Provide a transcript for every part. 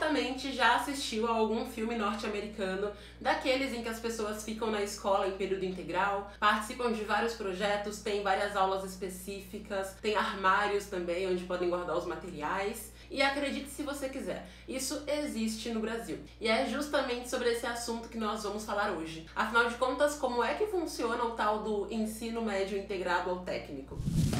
certamente já assistiu a algum filme norte-americano, daqueles em que as pessoas ficam na escola em período integral, participam de vários projetos, tem várias aulas específicas, tem armários também onde podem guardar os materiais. E acredite se você quiser, isso existe no Brasil. E é justamente sobre esse assunto que nós vamos falar hoje. Afinal de contas, como é que funciona o tal do ensino médio integrado ao técnico?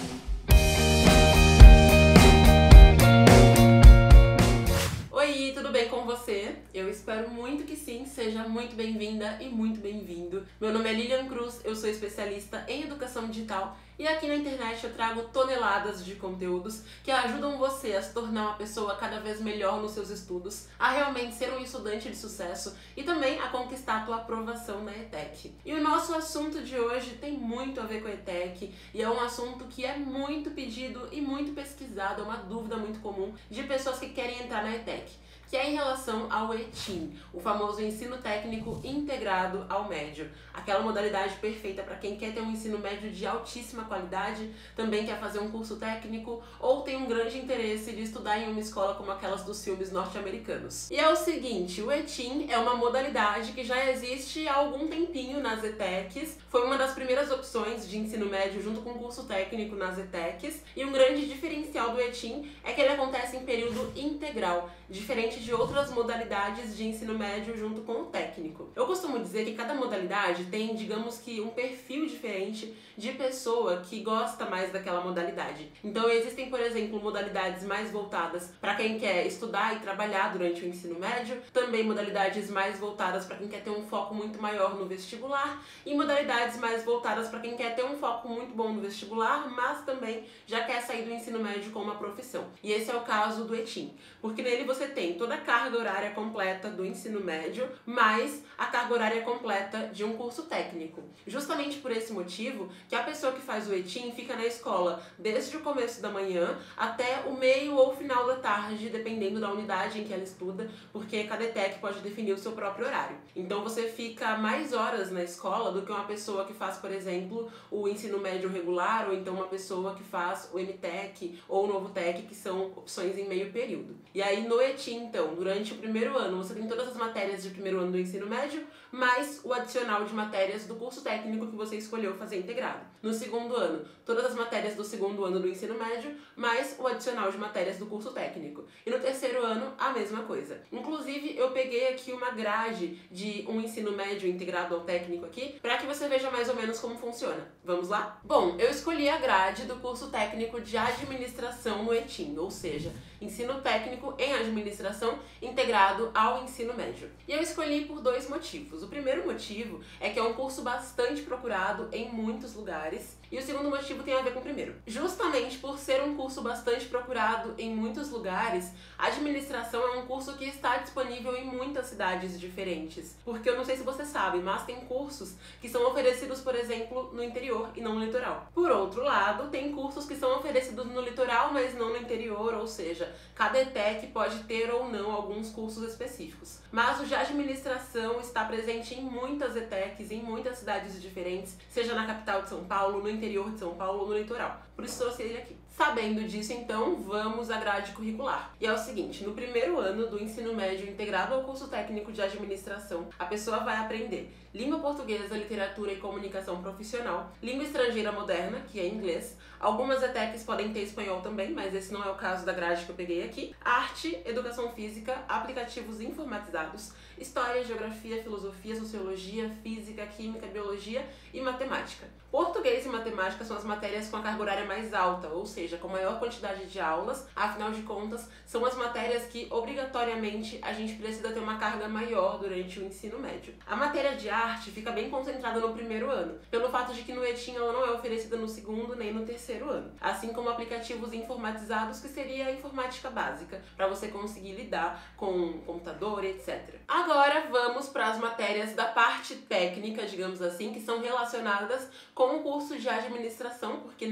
Oi, tudo bem com você? Eu espero muito que sim, seja muito bem-vinda e muito bem-vindo. Meu nome é Lilian Cruz, eu sou especialista em educação digital e aqui na internet eu trago toneladas de conteúdos que ajudam você a se tornar uma pessoa cada vez melhor nos seus estudos, a realmente ser um estudante de sucesso e também a conquistar a tua aprovação na ETEC. E o nosso assunto de hoje tem muito a ver com a ETEC e é um assunto que é muito pedido e muito pesquisado, é uma dúvida muito comum de pessoas que querem entrar na ETEC, que é em relação ao ETIM, o famoso ensino técnico integrado ao médio. Aquela modalidade perfeita para quem quer ter um ensino médio de altíssima qualidade, também quer fazer um curso técnico ou tem um grande interesse de estudar em uma escola como aquelas dos filmes norte-americanos. E é o seguinte, o ETIM é uma modalidade que já existe há algum tempinho nas ETECs, foi uma das primeiras opções de ensino médio junto com o curso técnico nas ETECs, e um grande diferencial do ETIM é que ele acontece em período integral, diferente de outras modalidades de ensino médio junto com o técnico. Eu costumo dizer que cada modalidade tem, digamos que, um perfil diferente de pessoa que gosta mais daquela modalidade. Então existem, por exemplo, modalidades mais voltadas para quem quer estudar e trabalhar durante o ensino médio, também modalidades mais voltadas para quem quer ter um foco muito maior no vestibular e modalidades mais voltadas para quem quer ter um foco muito bom no vestibular, mas também já quer sair do ensino médio com uma profissão. E esse é o caso do ETIM, porque nele você tem toda a carga horária completa do ensino médio, mais a carga horária completa de um curso técnico. Justamente por esse motivo que a pessoa que faz o ETIM fica na escola desde o começo da manhã até o meio ou final da tarde, dependendo da unidade em que ela estuda, porque cada ETEC pode definir o seu próprio horário. Então você fica mais horas na escola do que uma pessoa que faz, por exemplo, o ensino médio regular, ou então uma pessoa que faz o MTEC ou o Novo TEC, que são opções em meio período. E aí no ETIM, então, durante o primeiro ano, você tem todas as matérias de primeiro ano do ensino médio, mais o adicional de matérias do curso técnico que você escolheu fazer integrado. No segundo ano, todas as matérias do segundo ano do ensino médio, mais o adicional de matérias do curso técnico. E no terceiro ano, a mesma coisa. Inclusive, eu peguei aqui uma grade de um ensino médio integrado ao técnico aqui, para que você veja mais ou menos como funciona. Vamos lá? Bom, eu escolhi a grade do curso técnico de administração no ETIM, ou seja, ensino técnico em administração integrado ao ensino médio. E eu escolhi por dois motivos. O primeiro motivo é que é um curso bastante procurado em muitos lugares, e o segundo motivo tem a ver com o primeiro. Justamente por ser um curso bastante procurado em muitos lugares, a administração é um curso que está disponível em muitas cidades diferentes. Porque eu não sei se você sabe, mas tem cursos que são oferecidos, por exemplo, no interior e não no litoral. Por outro lado, tem cursos que são oferecidos no litoral, mas não no interior, ou seja, cada ETEC pode ter ou não alguns cursos específicos. Mas o de administração está presente em muitas ETECs, em muitas cidades diferentes, seja na capital de São Paulo, no interior de São Paulo ou no litoral. Por isso trouxe ele aqui. Sabendo disso, então, vamos à grade curricular. E é o seguinte, no primeiro ano do ensino médio integrado ao curso técnico de administração, a pessoa vai aprender língua portuguesa, literatura e comunicação profissional, língua estrangeira moderna, que é inglês, algumas ETECs podem ter espanhol também, mas esse não é o caso da grade que eu peguei aqui, arte, educação física, aplicativos informatizados, história, geografia, filosofia, sociologia, física, química, biologia e matemática. Português e matemática são as matérias com a carga horária mais alta, ou seja, com maior quantidade de aulas, afinal de contas, são as matérias que obrigatoriamente a gente precisa ter uma carga maior durante o ensino médio. A matéria de arte fica bem concentrada no primeiro ano, pelo fato de que no ETIM ela não é oferecida no segundo nem no terceiro ano, assim como aplicativos informatizados, que seria a informática básica, para você conseguir lidar com computador, etc. Agora vamos para as matérias da parte técnica, digamos assim, que são relacionadas com o curso de administração, porque nesse caso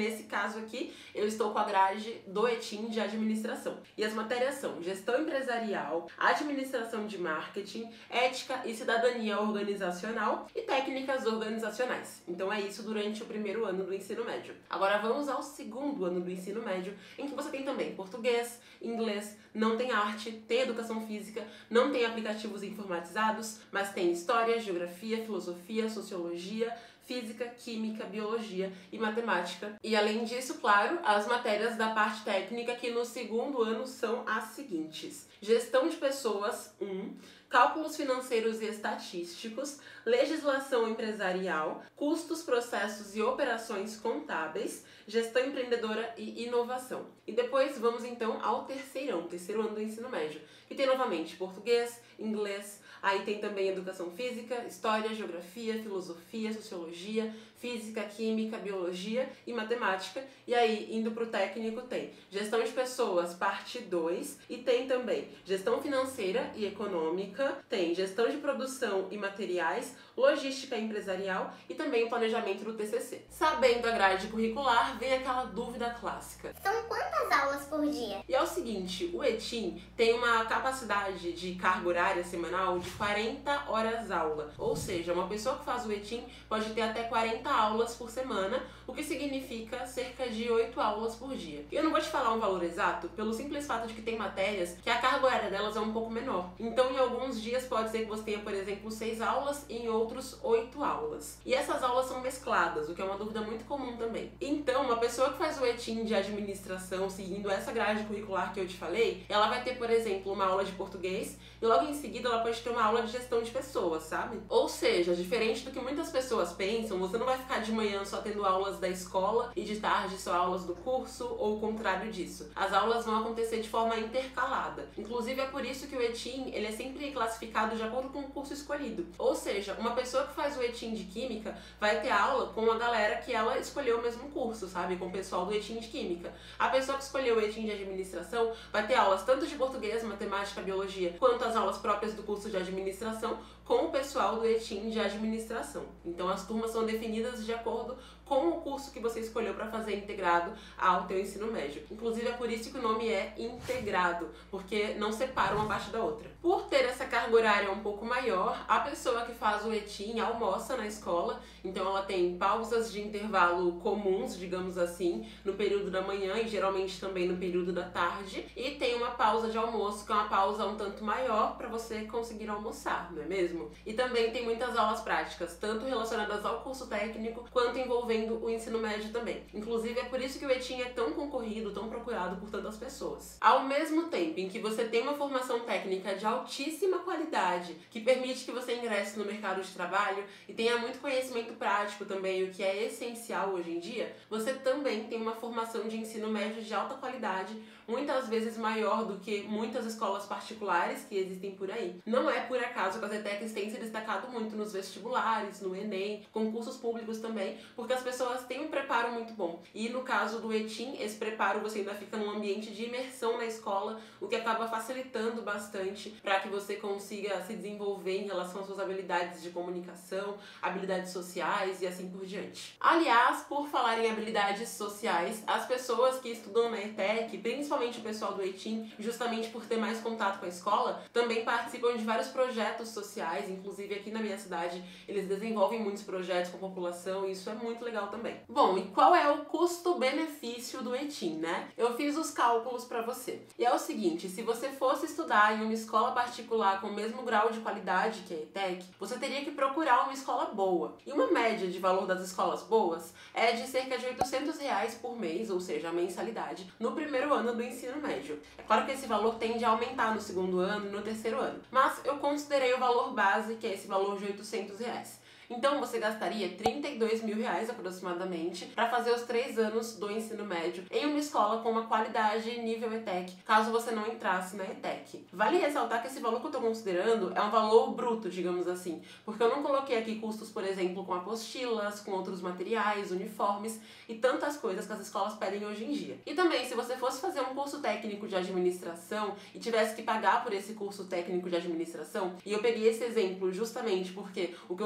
caso aqui, eu estou com a grade do ETIM de administração. E as matérias são gestão empresarial, administração de marketing, ética e cidadania organizacional e técnicas organizacionais. Então é isso durante o primeiro ano do ensino médio. Agora vamos ao segundo ano do ensino médio, em que você tem também português, inglês, não tem arte, tem educação física, não tem aplicativos informatizados, mas tem história, geografia, filosofia, sociologia, física, química, biologia e matemática. E além disso, claro, as matérias da parte técnica que no segundo ano são as seguintes: gestão de pessoas 1, cálculos financeiros e estatísticos, legislação empresarial, custos, processos e operações contábeis, gestão empreendedora e inovação. E depois vamos então ao terceiro ano do ensino médio, que tem novamente português, inglês, aí tem também educação física, história, geografia, filosofia, sociologia, física, química, biologia e matemática. E aí, indo para o técnico, tem gestão de pessoas, parte 2, e tem também gestão financeira e econômica, tem gestão de produção e materiais, logística empresarial e também o planejamento do TCC. Sabendo a grade curricular, vem aquela dúvida clássica: são quantas aulas por dia? E é o seguinte, o ETIM tem uma capacidade de carga horária semanal de 40 horas aula, ou seja, uma pessoa que faz o ETIM pode ter até 40 aulas por semana, o que significa cerca de 8 aulas por dia. E eu não vou te falar um valor exato, pelo simples fato de que tem matérias que a carga horária delas é um pouco menor. Então, em alguns dias pode ser que você tenha, por exemplo, 6 aulas e em outros 8 aulas. E essas aulas são mescladas, o que é uma dúvida muito comum também. Então, uma pessoa que faz o ETIM de administração, seguindo essa grade curricular que eu te falei, ela vai ter, por exemplo, uma aula de português e logo em seguida ela pode ter uma aula de gestão de pessoas, sabe? Ou seja, diferente do que muitas pessoas pensam, você não vai ficar de manhã só tendo aulas da escola e de tarde só aulas do curso ou o contrário disso. As aulas vão acontecer de forma intercalada. Inclusive é por isso que o ETIM ele é sempre classificado de acordo com o curso escolhido. Ou seja, uma pessoa que faz o ETIM de química vai ter aula com a galera que ela escolheu o mesmo curso, sabe? Com o pessoal do ETIM de química. A pessoa que escolheu o ETIM de administração vai ter aulas tanto de português, matemática, biologia, quanto as aulas próprias do curso de administração com o pessoal do ETIM de administração. Então as turmas são definidas de acordo com o curso que você escolheu para fazer integrado ao teu ensino médio. Inclusive é por isso que o nome é integrado, porque não separa uma parte da outra. Por ter essa carga horária um pouco maior, a pessoa que faz o ETIM almoça na escola, então ela tem pausas de intervalo comuns, digamos assim, no período da manhã e geralmente também no período da tarde, e tem uma pausa de almoço, que é uma pausa um tanto maior para você conseguir almoçar, não é mesmo? E também tem muitas aulas práticas, tanto relacionadas ao curso técnico, quanto envolvendo o ensino médio também. Inclusive é por isso que o ETIM é tão concorrido, tão procurado por tantas pessoas. Ao mesmo tempo em que você tem uma formação técnica de altíssima qualidade, que permite que você ingresse no mercado de trabalho e tenha muito conhecimento prático também, o que é essencial hoje em dia, você também tem uma formação de ensino médio de alta qualidade, muitas vezes maior do que muitas escolas particulares que existem por aí. Não é por acaso que as ETECs têm se destacado muito nos vestibulares, no Enem, concursos públicos também, porque as pessoas têm um preparo muito bom. E no caso do ETIM, esse preparo você ainda fica num ambiente de imersão na escola, o que acaba facilitando bastante para que você consiga se desenvolver em relação às suas habilidades de comunicação, habilidades sociais e assim por diante. Aliás, por falar em habilidades sociais, as pessoas que estudam na ETEC, principalmente o pessoal do ETIM, justamente por ter mais contato com a escola, também participam de vários projetos sociais, inclusive aqui na minha cidade eles desenvolvem muitos projetos com a população e isso é muito legal também. Bom, e qual é o custo-benefício do ETIM, né? Eu fiz os cálculos para você. E é o seguinte, se você fosse estudar em uma escola particular com o mesmo grau de qualidade que a ETEC, você teria que procurar uma escola boa. E uma média de valor das escolas boas é de cerca de R$800 por mês, ou seja, a mensalidade, no primeiro ano do ensino médio. É claro que esse valor tende a aumentar no segundo ano e no terceiro ano, mas eu considerei o valor base, que é esse valor de R$800. Então você gastaria R$32 mil aproximadamente para fazer os 3 anos do ensino médio em uma escola com uma qualidade nível ETEC, caso você não entrasse na ETEC. Vale ressaltar que esse valor que eu estou considerando é um valor bruto, digamos assim, porque eu não coloquei aqui custos, por exemplo, com apostilas, com outros materiais, uniformes e tantas coisas que as escolas pedem hoje em dia. E também, se você fosse fazer um curso técnico de administração e tivesse que pagar por esse curso técnico de administração, e eu peguei esse exemplo justamente porque o que eu trouxe aqui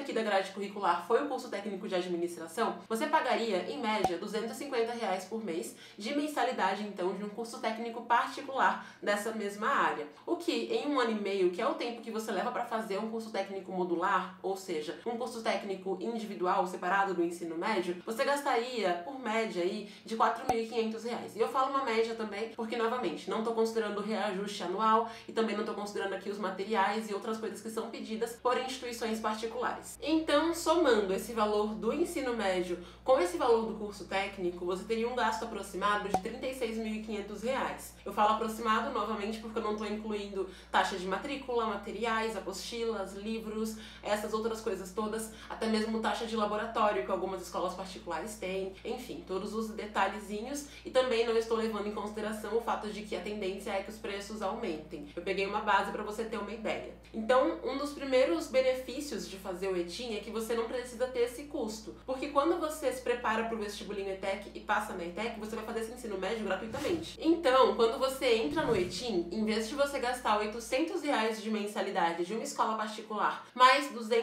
aqui da grade curricular foi o curso técnico de administração, você pagaria, em média, R$250 por mês de mensalidade, então, de um curso técnico particular dessa mesma área. O que, em 1 ano e meio, que é o tempo que você leva para fazer um curso técnico modular, ou seja, um curso técnico individual, separado do ensino médio, você gastaria, por média, aí, de R$4.500. E eu falo uma média também, porque, novamente, não estou considerando o reajuste anual e também não estou considerando aqui os materiais e outras coisas que são pedidas por instituições particulares. Então, somando esse valor do ensino médio com esse valor do curso técnico, você teria um gasto aproximado de R$36.500. Eu falo aproximado, novamente, porque eu não estou incluindo taxa de matrícula, materiais, apostilas, livros, essas outras coisas todas, até mesmo taxa de laboratório que algumas escolas particulares têm, enfim, todos os detalhezinhos, e também não estou levando em consideração o fato de que a tendência é que os preços aumentem. Eu peguei uma base para você ter uma ideia. Então, um dos primeiros benefícios de fazer o ETIM é que você não precisa ter esse custo, porque quando você se prepara para o vestibulinho ETEC e passa na ETEC, você vai fazer esse ensino médio gratuitamente. Então, quando você entra no ETIM, em vez de você gastar R$800 de mensalidade de uma escola particular, mais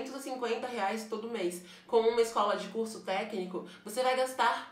R$250 todo mês com uma escola de curso técnico, você vai gastar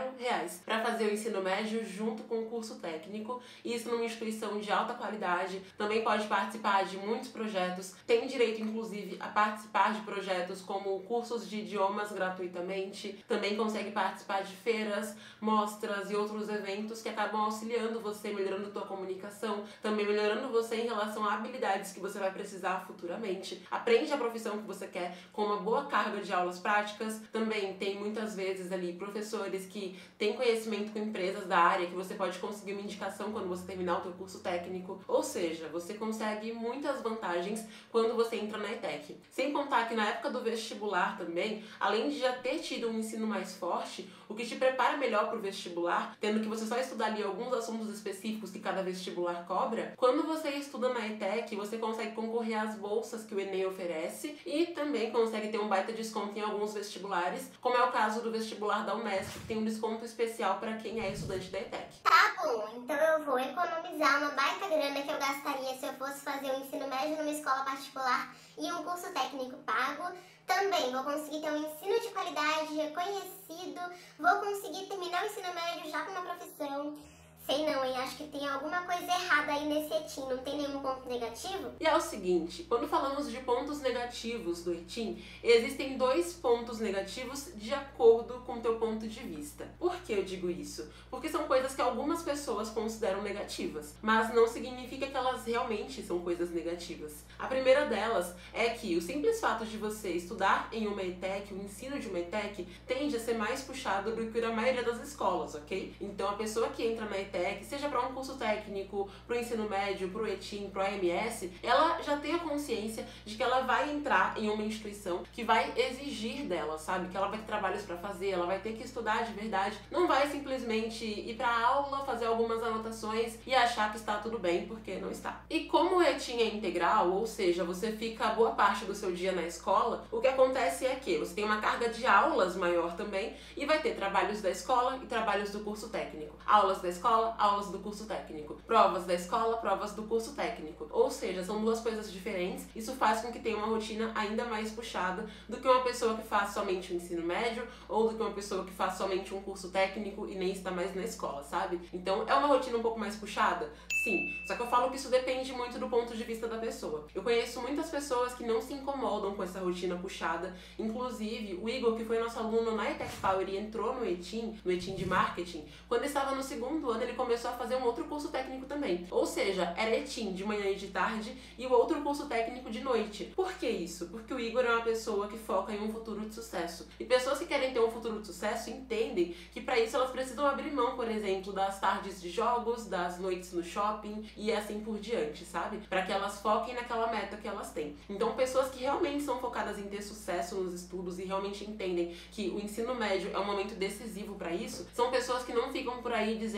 R$0 para fazer o ensino médio junto com o curso técnico, isso numa instituição de alta qualidade, também pode participar de muitos projetos, tem direito inclusive a participar de projetos como cursos de idiomas gratuitamente, também consegue participar de feiras, mostras e outros eventos que acabam auxiliando você, melhorando tua comunicação, também melhorando você em relação a habilidades que você vai precisar futuramente. Aprende a profissão que você quer com uma boa carga de aulas práticas. Também tem muitas vezes ali professores que têm conhecimento com empresas da área que você pode conseguir uma indicação quando você terminar o teu curso técnico. Ou seja, você consegue muitas vantagens quando você entra na ETEC. Sem contar que na época do vestibular também, além de já ter tido um ensino mais forte, o que te prepara melhor para o vestibular, tendo que você só estudar ali alguns assuntos específicos que cada vestibular cobra, quando você estuda na ETEC, você consegue concorrer às bolsas que o Enem oferece e também consegue ter um baita desconto em alguns vestibulares, como é o caso do vestibular da Unesp, que tem um desconto especial para quem é estudante da ETEC. Tá bom, então eu vou economizar uma baita grana que eu gastaria se eu fosse fazer o ensino médio numa escola particular e um curso técnico pago. Também vou conseguir ter um ensino de qualidade reconhecido, vou conseguir terminar o ensino médio já com uma profissão. Sei não, hein? Acho que tem alguma coisa errada aí nesse ETIM, não tem nenhum ponto negativo? E é o seguinte, quando falamos de pontos negativos do ETIM, existem 2 pontos negativos de acordo com o teu ponto de vista. Por que eu digo isso? Porque são coisas que algumas pessoas consideram negativas, mas não significa que elas realmente são coisas negativas. A primeira delas é que o simples fato de você estudar em uma ETEC, o ensino de uma ETEC, tende a ser mais puxado do que na maioria das escolas, ok? Então a pessoa que entra na ETEC, seja para um curso técnico, para o ensino médio, para o ETIM, para o AMS, ela já tem a consciência de que ela vai entrar em uma instituição que vai exigir dela, sabe? Que ela vai ter trabalhos para fazer, ela vai ter que estudar de verdade, não vai simplesmente ir para a aula, fazer algumas anotações e achar que está tudo bem, porque não está. E como o ETIM é integral, ou seja, você fica boa parte do seu dia na escola, o que acontece é que você tem uma carga de aulas maior também e vai ter trabalhos da escola e trabalhos do curso técnico. Aulas da escola, aulas do curso técnico. Provas da escola, provas do curso técnico. Ou seja, são 2 coisas diferentes. Isso faz com que tenha uma rotina ainda mais puxada do que uma pessoa que faz somente o ensino médio ou do que uma pessoa que faz somente um curso técnico e nem está mais na escola, sabe? Então, é uma rotina um pouco mais puxada? Sim. Só que eu falo que isso depende muito do ponto de vista da pessoa. Eu conheço muitas pessoas que não se incomodam com essa rotina puxada. Inclusive, o Igor, que foi nosso aluno na ETEC Power e entrou no ETIM de marketing, quando estava no 2º ano, ele começou a fazer um outro curso técnico também. Ou seja, era ETIM de manhã e de tarde e o outro curso técnico de noite. Por que isso? Porque o Igor é uma pessoa que foca em um futuro de sucesso. E pessoas que querem ter um futuro de sucesso entendem que para isso elas precisam abrir mão, por exemplo, das tardes de jogos, das noites no shopping e assim por diante, sabe? Para que elas foquem naquela meta que elas têm. Então, pessoas que realmente são focadas em ter sucesso nos estudos e realmente entendem que o ensino médio é um momento decisivo para isso, são pessoas que não ficam por aí dizendo que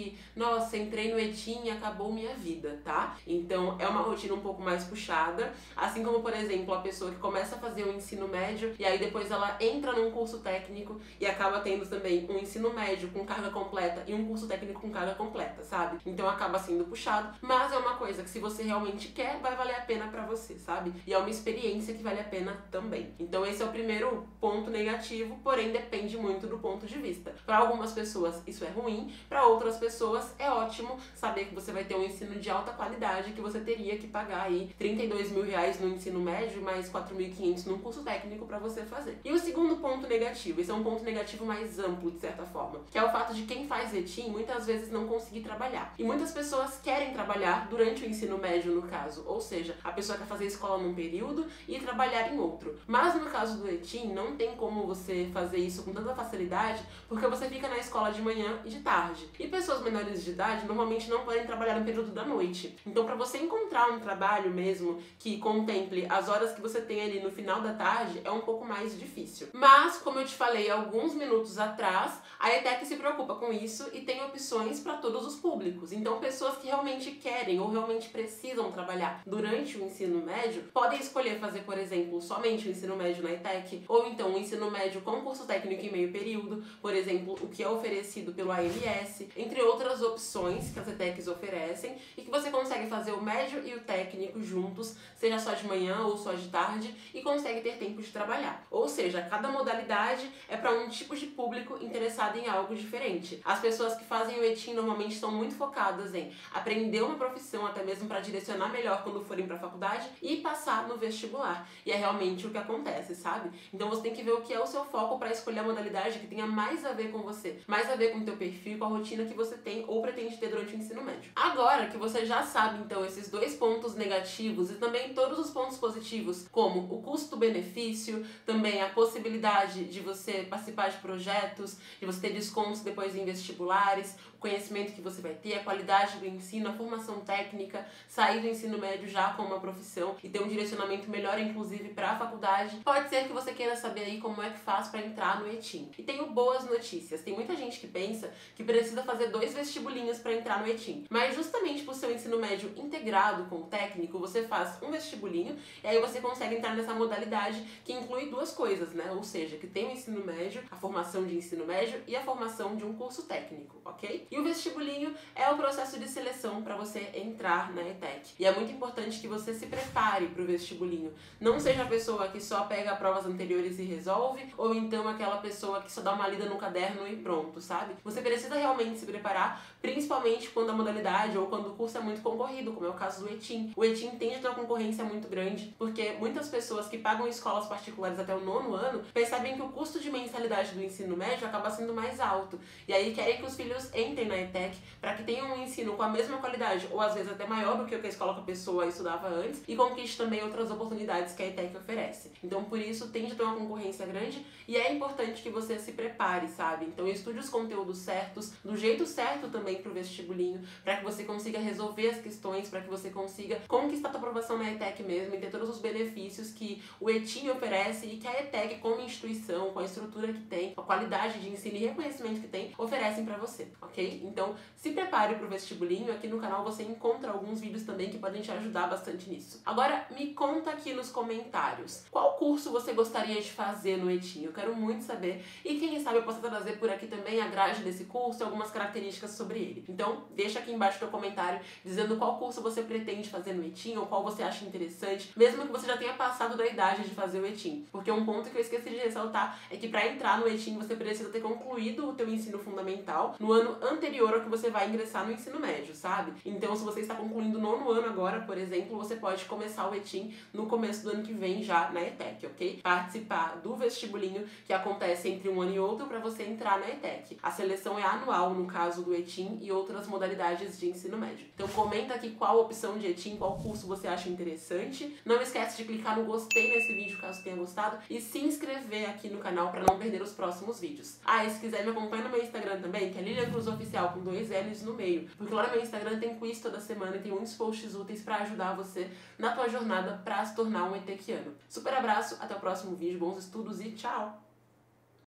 que, nossa, entrei no ETIM e acabou minha vida, tá? Então é uma rotina um pouco mais puxada, assim como, por exemplo, a pessoa que começa a fazer o ensino médio e aí depois ela entra num curso técnico e acaba tendo também um ensino médio com carga completa e um curso técnico com carga completa, sabe? Então acaba sendo puxado, mas é uma coisa que se você realmente quer, vai valer a pena pra você, sabe? E é uma experiência que vale a pena também. Então esse é o primeiro ponto negativo, porém depende muito do ponto de vista. Para algumas pessoas isso é ruim, para outras pessoas é ótimo saber que você vai ter um ensino de alta qualidade, que você teria que pagar aí R$32 mil no ensino médio, mais 4.500 num curso técnico para você fazer. E o segundo ponto negativo, esse é um ponto negativo mais amplo de certa forma, que é o fato de quem faz ETIM muitas vezes não conseguir trabalhar. E muitas pessoas querem trabalhar durante o ensino médio, no caso, ou seja, a pessoa quer fazer escola num período e trabalhar em outro. Mas no caso do ETIM, não tem como você fazer isso com tanta facilidade, porque você fica na escola de manhã e de tarde. E pessoas menores de idade normalmente não podem trabalhar no período da noite. Então, para você encontrar um trabalho mesmo que contemple as horas que você tem ali no final da tarde, é um pouco mais difícil. Mas, como eu te falei alguns minutos atrás, a ETEC se preocupa com isso e tem opções para todos os públicos. Então, pessoas que realmente querem ou realmente precisam trabalhar durante o ensino médio podem escolher fazer, por exemplo, somente o ensino médio na ETEC, ou então o ensino médio com curso técnico em meio período, por exemplo, o que é oferecido pelo AMS, entre outras opções que as ETECs oferecem e que você consegue fazer o médio e o técnico juntos, seja só de manhã ou só de tarde, e consegue ter tempo de trabalhar. Ou seja, cada modalidade é para um tipo de público interessado em algo diferente. As pessoas que fazem o ETIM normalmente estão muito focadas em aprender uma profissão, até mesmo para direcionar melhor quando forem para a faculdade e passar no vestibular. E é realmente o que acontece, sabe? Então você tem que ver o que é o seu foco para escolher a modalidade que tenha mais a ver com você, mais a ver com o teu perfil, com a rotina que você tem ou pretende ter durante o ensino médio. Agora que você já sabe, então, esses dois pontos negativos e também todos os pontos positivos, como o custo-benefício, também a possibilidade de você participar de projetos, de você ter descontos depois em vestibulares, o conhecimento que você vai ter, a qualidade do ensino, a formação técnica, sair do ensino médio já com uma profissão e ter um direcionamento melhor, inclusive, para a faculdade. Pode ser que você queira saber aí como é que faz para entrar no ETIM. E tenho boas notícias. Tem muita gente que pensa que precisa fazer 2 vestibulinhos para entrar no ETIM. Mas justamente por seu ensino médio integrado com o técnico, você faz um vestibulinho e aí você consegue entrar nessa modalidade que inclui 2 coisas, né? Ou seja, que tem o ensino médio, a formação de ensino médio e a formação de um curso técnico, ok? E o vestibulinho é o processo de seleção para você entrar na ETEC. E é muito importante que você se prepare para o vestibulinho. Não seja a pessoa que só pega provas anteriores e resolve, ou então aquela pessoa que só dá uma lida no caderno e pronto, sabe? Você precisa realmente se preparar, principalmente quando a modalidade ou quando o curso é muito concorrido, como é o caso do ETIM. O ETIM tende a ter uma concorrência muito grande, porque muitas pessoas que pagam escolas particulares até o 9º ano percebem que o custo de mensalidade do ensino médio acaba sendo mais alto. E aí querem que os filhos entrem na ETEC para que tenham um ensino com a mesma qualidade, ou às vezes até maior do que o que a escola que a pessoa estudava antes, e conquiste também outras oportunidades que a ETEC oferece. Então, por isso, tende a ter uma concorrência grande e é importante que você se prepare, sabe? Então, estude os conteúdos certos, do jeito certo também pro vestibulinho, para que você consiga resolver as questões, para que você consiga conquistar a tua aprovação na ETEC mesmo e ter todos os benefícios que o ETIM oferece e que a ETEC, como instituição, com a estrutura que tem, a qualidade de ensino e reconhecimento que tem, oferecem para você, ok? Então, se prepare pro vestibulinho. Aqui no canal você encontra alguns vídeos também que podem te ajudar bastante nisso. Agora, me conta aqui nos comentários, qual curso você gostaria de fazer no ETIM? Eu quero muito saber. E quem sabe eu possa trazer por aqui também a grade desse curso e algumas características sobre ele. Então, deixa aqui embaixo teu comentário dizendo qual curso você pretende fazer no ETIM ou qual você acha interessante, mesmo que você já tenha passado da idade de fazer o ETIM. Porque um ponto que eu esqueci de ressaltar é que para entrar no ETIM você precisa ter concluído o teu ensino fundamental no ano anterior ao que você vai ingressar no ensino médio, sabe? Então, se você está concluindo o 9º ano agora, por exemplo, você pode começar o ETIM no começo do ano que vem já na ETEC, ok? Participar do vestibulinho que acontece entre um ano e outro para você entrar na ETEC. A seleção é anual no caso do ETIM e outras modalidades de ensino médio. Então comenta aqui qual opção de ETIM, qual curso você acha interessante. Não esquece de clicar no gostei nesse vídeo caso tenha gostado e se inscrever aqui no canal para não perder os próximos vídeos. Ah, e se quiser me acompanhar no meu Instagram também, que é Lilian Cruz Oficial com 2 L's no meio, porque lá no meu Instagram tem quiz toda semana e tem muitos posts úteis para ajudar você na tua jornada para se tornar um ETECiano. Super abraço, até o próximo vídeo, bons estudos e tchau!